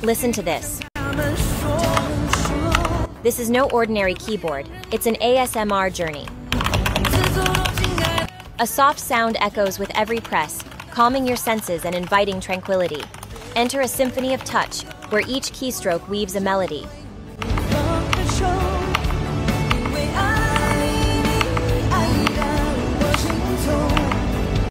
Listen to this. This is no ordinary keyboard, it's an ASMR journey. A soft sound echoes with every press, calming your senses and inviting tranquility. Enter a symphony of touch, where each keystroke weaves a melody.